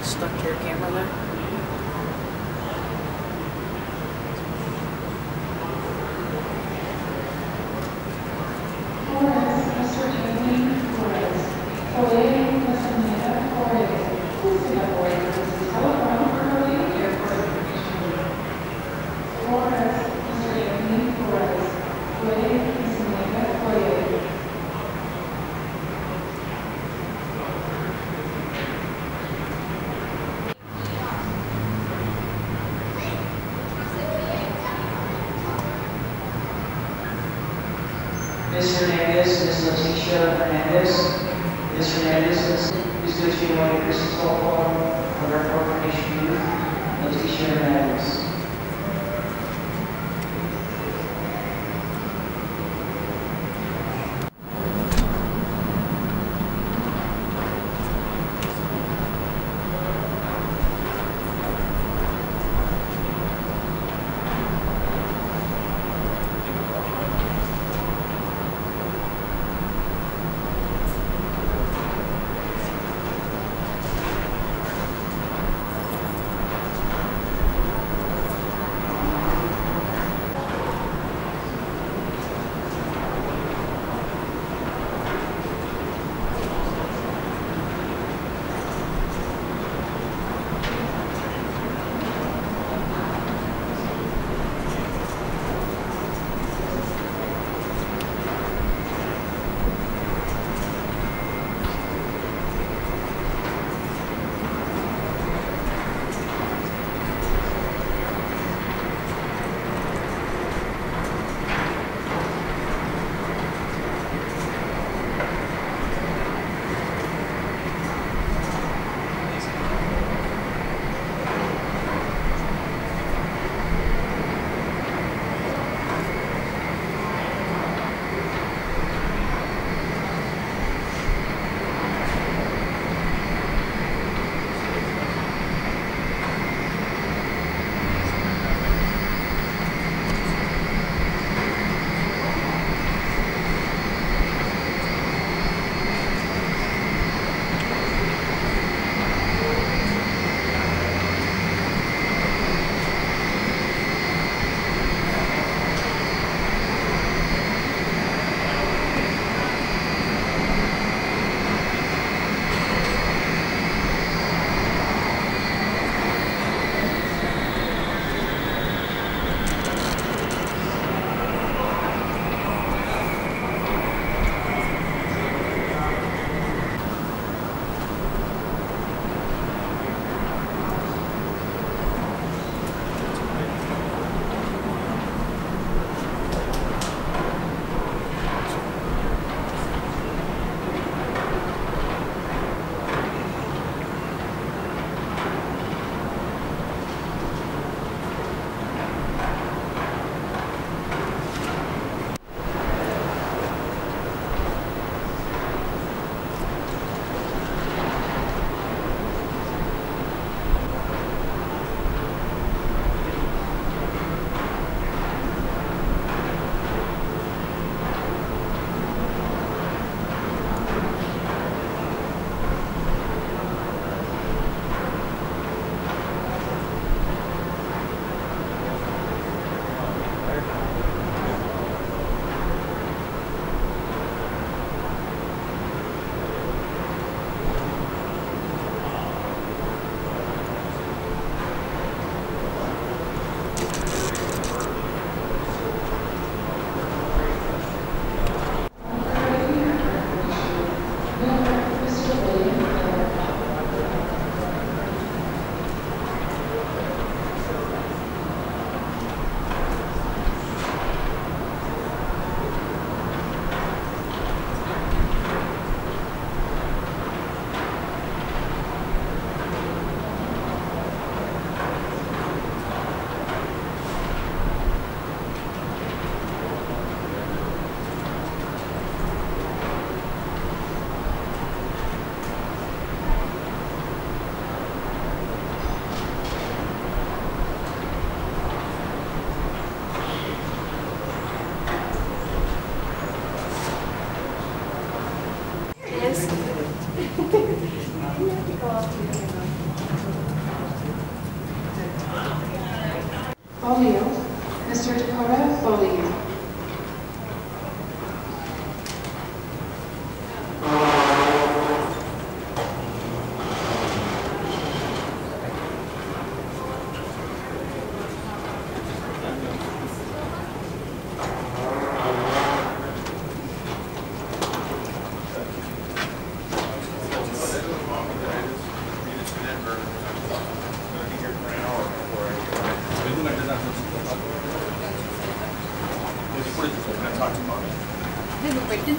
stuck to your camera there. Ms. Hernandez, Ms. Leticia Hernandez. Ms. Hernandez, please do you want your cell phone of our corporation youth, Leticia Hernandez.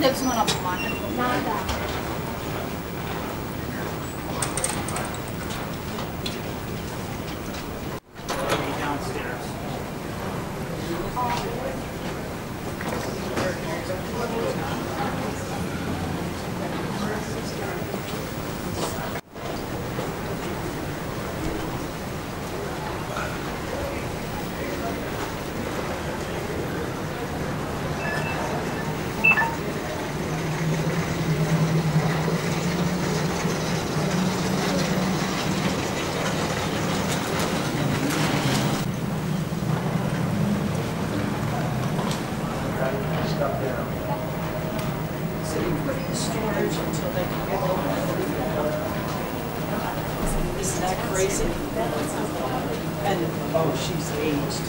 Tips went up a lot. Nada. Isn't that crazy? And oh, she's aged.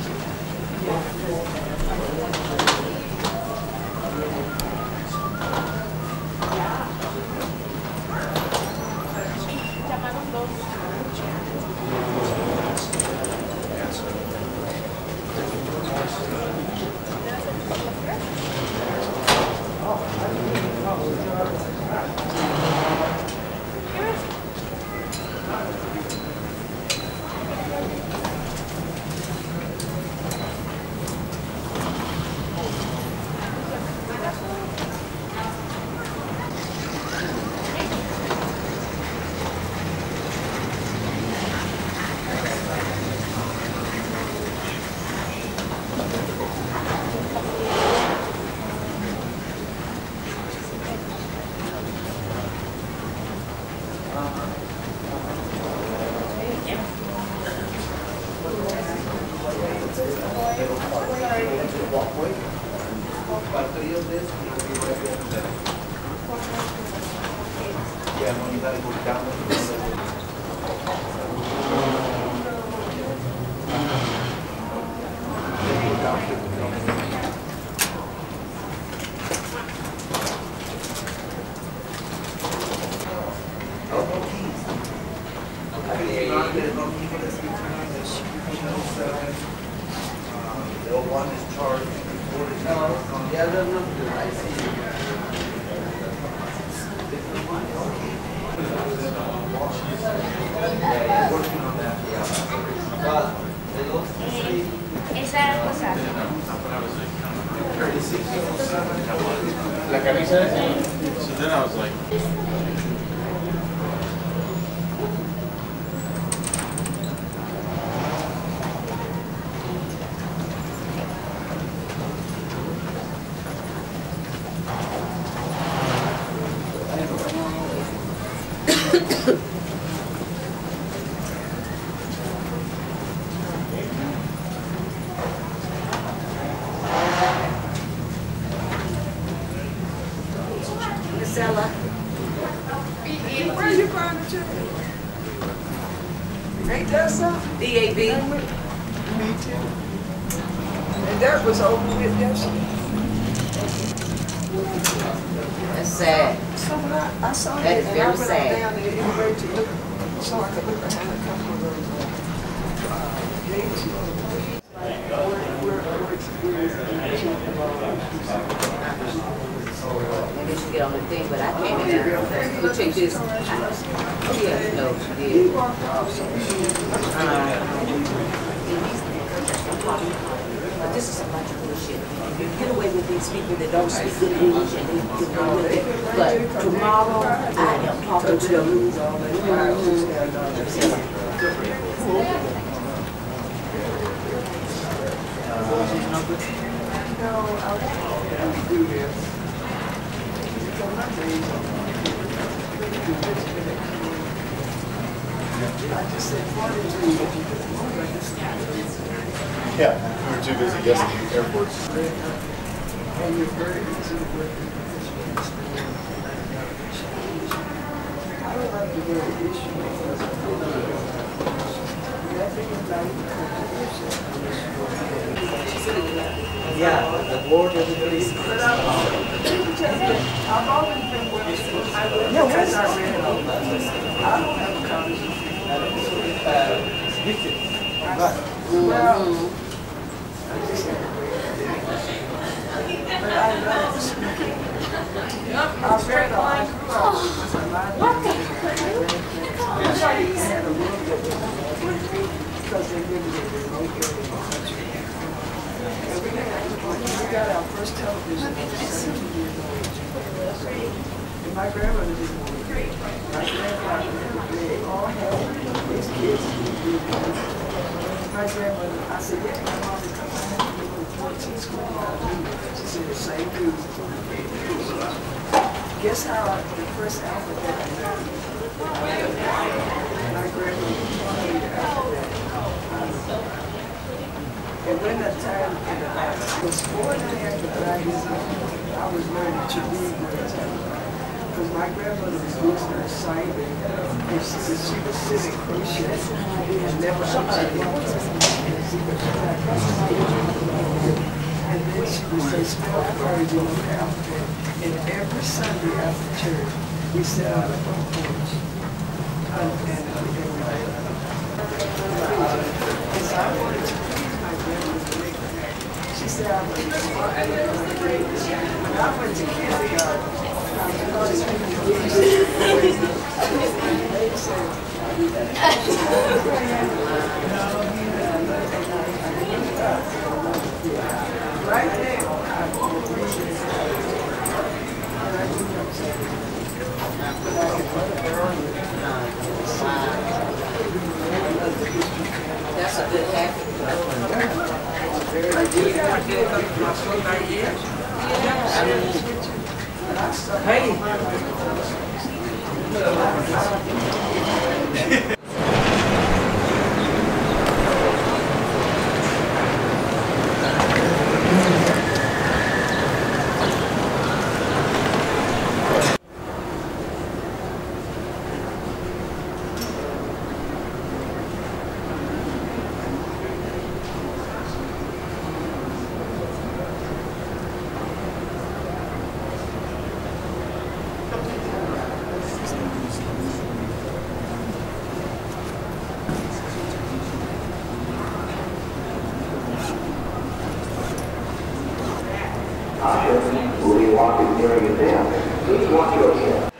One is charged. Yeah, I see. Working on that, Esa era la cosa. La camisa esa. So then I was like. Where are you from, children? Ain't that something? DAB. Me too. And that was over with yesterday. That's sad. So when I saw That that, is and very I went sad. down there anyway to look, so I could look behind a couple of those gates. Maybe she get on the thing, but I can't even. We'll check this. Oh yeah, no, she did. But this is a bunch of bullshit. You get away with these people that don't speak good English and you get away with it. But tomorrow, I am talking to them. Yeah, we were too busy guessing the airports. And you're very easy to work with. I don't like the word issue because nothing about Yeah, the board, everybody's. but I've always been well schooled. I will because I read it all. I don't have a conversation. Well, I just but I love Our grandma grew up with a lot of had a little bit because they lived in a remote area of the country. And we got our first television when we were 17 years old. And my grandmother didn't want to do it. My grandfather, they all had these kids. My grandmother, I said, yeah, my mom, because I had to go to 14 school. She said, the same dude. Guess how the first alphabet I learned? My grandmother taught me the alphabet. And when that time was 4.5 to 5 years old, I was learning to read words. Because my grandmother was losing her sight, and she said she was sitting crochet and never and then she would say spell words in the alphabet. And every Sunday after church, we sat out on the porch. And so I wanted to please my grandmother. She said I was smart. When I went to kindergarten, right there, That's a good habit. Will be walking during the dance. Please watch yourself.